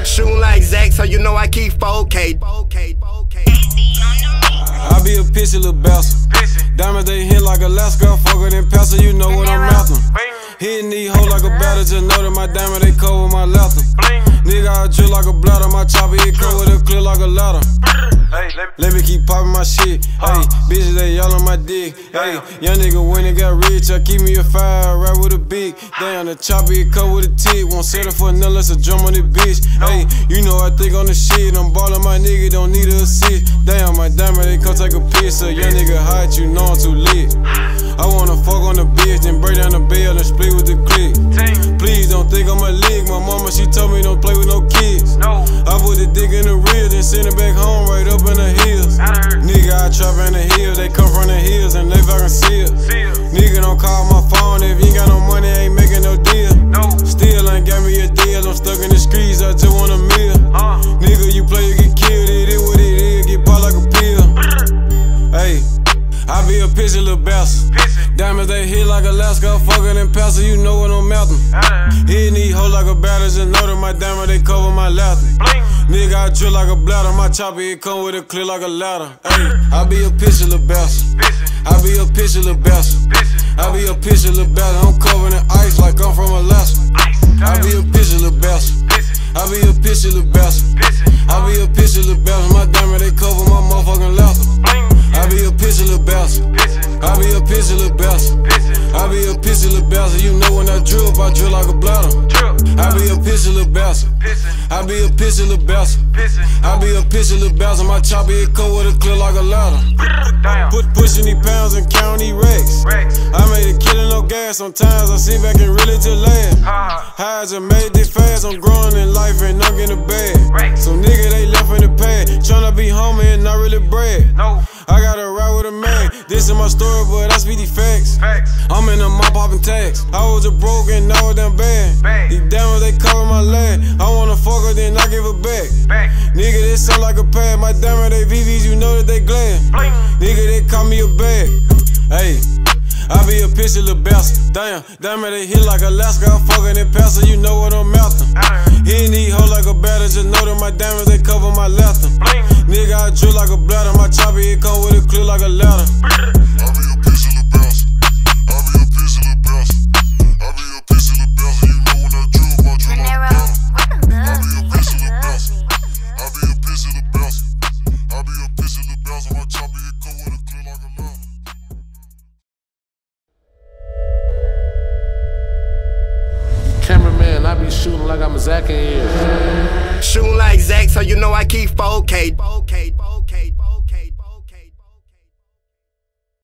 Shooting like Zach, so you know I keep 4K. I be a pissy little bastard. Diamonds they hit like Alaska, fucker than Paso, you know what I'm after. Hitting these hoes like a batter, just know that my diamond they cover my laughter. Nigga, I drill like a bladder, my chopper hit cover the clear like a ladder. Let me keep popping my shit. Hey, bitches they all on my dick. Hey, young nigga when it got rich, I keep me a fire, right with a big. Damn, the chopper hit cover with a tick. Won't settle for nothing less a drum on this bitch. Hey, you know I think on the shit. I'm ballin' my nigga, don't need a assist. Damn, my diamond they come take a piss. A young nigga hot, you know I'm too lit. I wanna fuck on the bitch, then break down the bell and split with the click. Please don't think I'm a lick. My mama, she told me don't play with no kids. I put the dick in the rear, then send it back home right up in the hills. Nigga, I trap in the hills, they come from the hills and they fucking seal. Nigga, don't call my phone if you ain't got no money, ain't making no deal. Still ain't got me a deal, I'm stuck in the streets, I just want a meal. Nigga, you play, you get killed, it is what it is, get popped like a pill. Hey, I be a pissy little bastard. Diamonds they hit like Alaska, fucker than Paso, you know what I'm after. Hitting these hoes like a batter, just know that my diamond they cover my laughter. Nigga, I drill like a bladder, my chopper it come with a clear like a ladder. Hey, I be a pissy little bastard. I be a pissy little bastard. I be a pissy little bastard. I'm covered in ice like I'm from Alaska. I be a pissy little bastard. I be a pissy little bastard. I be a pissy little bastard. My diamond they cover my motherfucking laughter. I be a pissy little bastard. I be a pissy little bastard. I be a pissy little bastard. You know when I drill like a bladder. I be a pissy little bastard. I be a pissy little bastard. I be a pissy little bastard. My chopper it cold with a clear like a ladder. Pushing these pounds and counting these racks. I made a killing, no gas. Sometimes I sit back and really just laugh. I just made this fast. I'm growing in life and I'm getting bad. So nigga they left in the past, tryna be homie and not really brag. I gotta ride with a man. This is my story, but I speak these facts. I'm in the mop popping tags. I was a broke and now it's damn bad. These diamonds they cover my leg. I wanna fuck her, then I give her back. Nigga, this sound like a pad. My diamond they VVs, you know that they glad. Nigga, they call me a bag. Hey, I be a pissy little bastard. Damn it, they hit like Alaska. I'm fucking in Paso, you know what I'm after. Hitting these hoes like a batter, just know that my diamonds they cover my laughter. Nigga, I drill like a bladder, my chopper it come with a clear like a ladder. I be a pissy little bastard. I be a pissy little bastard. I be a pissy little bastard. You know when I drill like a bladder. I be a pissy little bastard. I be a pissy little bastard. I be a pissy little bastard. My chopper it come with a clear like a ladder. Cameraman, I be shooting like I'm Zach in here. Shooting like Zach, so you know I keep 4K.